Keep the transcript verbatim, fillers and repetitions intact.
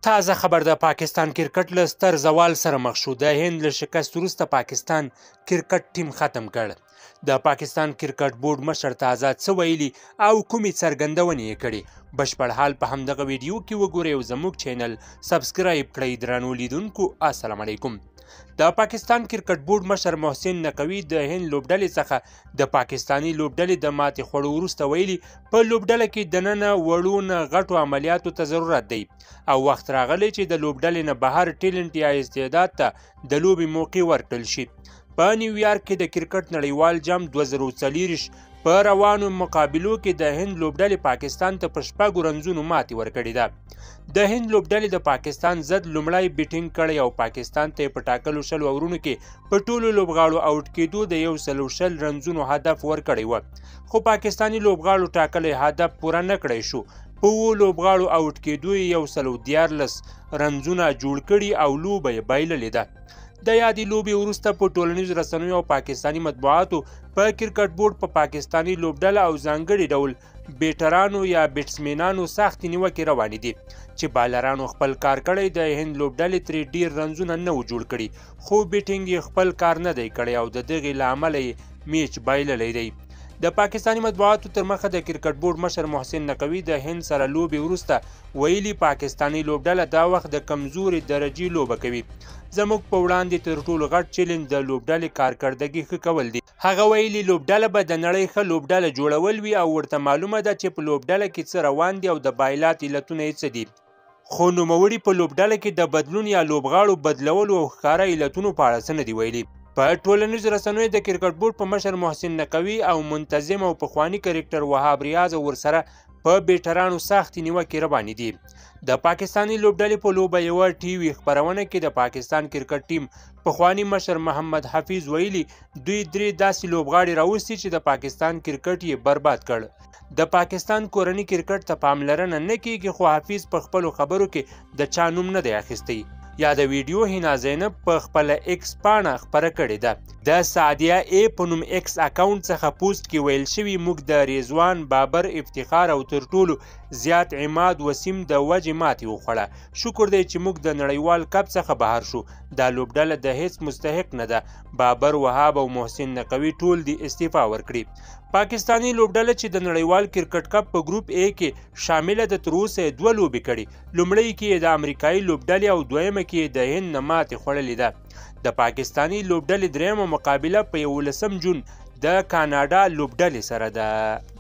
تازه خبر د پاکستان کرکټ له ستر زوال سره مخ شو. د هند له شکست وروسته پاکستان کرکټ ټیم ختم کړ. د پاکستان کرکټ بورډ مشر تازه څه ویلي او کومې څرګندونې یې کړې، بشپړ حال په همدغه ویډیو کې وګورئ او زموږ چینل سبسکرایب کړئ. درنو لیدونکو السلام علیکم. د پاکستان کرکټ بورډ مشر محسن نقوي د هند لوبډلې څخه د پاکستاني لوبډلې د ماتې خوړو وروسته ویلي په لوبډله کې دننه وړو نه غټو عملیاتو ته ضرورت دی او وخت راغلی چې د لوبډلې نه بهر ټیلنټ یا استعداد ته د لوبې موقع ورکړل شي. په نیویارک کې د کرکټ نړیوال جام دوه زره څلوېښت په روانو مقابلو کې د هند لوبډلې پاکستان ته په شپږو رنزونو ماتې ورکړې ده. د هند لوبډلې د پاکستان ضد لومړی بیټینګ کړی او پاکستان ته په ټاکلو شلو اورونو کې په ټولو لوبغاړو آوټ کېدو د یو سل او شل رنزونو هدف ورکړی و، خو پاکستاني لوبغاړو ټاکلی هدف پوره نه کړی شو. په اوو لوبغاړو آوټ کېدو یې یو سل او دیارلس رنزونه جوړ کړي او لوبه یې بایللې ده. د یادې لوبې وروسته په ټولنیزو رسنیو او پاکستاني مطبوعاتو په کرکټ بورډ په پاکستاني لوبډله او ځانګړي ډول بیټرانو یا بیټسمینانو سختې نیوکې روانې دي چې بالرانو خپل کار کړی، د هند لوبډلې ترې ډیر رنزونه نه و جوړ کړي، خو بیټینګ یې خپل کار نه دی کړی او د دغې له امله یې میچ بایللی دی. د پاکستاني مطبوعاتو تر مخه د کرکټ بورډ مشر محسن نقوي د هند سره لوبې وروسته ویلي پاکستاني لوبډله دا وخت د کمزوري درجې لوبه کوي. زموږ په وړاندې تر ټولو غټ چیلنج د لوبډلې کارکردګي ښه کول دي. هغه ویلي لوبډله به د نړۍ ښه لوبډله جوړول وي او ورته معلومه ده چې په لوبډله کې څه روان دي او د بایلات علتونه یې څه دي، خو نوموړي په لوبډله کې د بدلون یا لوبغاړو بدلولو او ښکاره علتونو په اړه څه نه دي ویلي. په ټولنیزو رسنیو د کرکټ بورډ په مشر محسن نقوي او منتظم او پخواني کرکټر وهاب ریاض ورسره په بیټرانو سختې نیوکې روانې دي. د پاکستاني لوبډلې په لوبه یوه ټي وي خپرونه کې د پاکستان کرکټ ټیم پخواني مشر محمد حفیظ ویلي دوی درې داسې لوبغاړي راوستي چې د پاکستان کرکټ یې برباد کړ. د پاکستان کورني کرکټ ته پاملرنه نه کیږي، خو حفیظ په خپلو خبرو کې د چا نوم نه دی اخیستی. یا د ویډیو هینا زینب په خپله ایکس پاڼه خپره کړې ده. د سعدیه ای په نوم ایکس اکاونټ څخه پوسټ کې ویل شوي موږ د رضوان، بابر، افتخار او تر ټولو زیات عماد وسیم د وجې ماتې وخوړه. شکر دی چې موږ د نړیوال کپ څخه بهر شو. دا لوبډله د هیڅ مستحق نه ده. بابر، وهاب او محسن نقوي ټول د استعفا ورکړي. پاکستاني لوبډله چې د نړیوال کرکټ کپ په ګروپ ای کې شامله ده تر اوسه یې دوه لوبې کړي. لومړی کې د امریکایي لوبډلې او دویمه کې د هند نه ماتې خوړلې ده. د پاکستاني لوبډلې درېیمه مقابله په یولسم جون د کاناډا لوبډلې سره ده.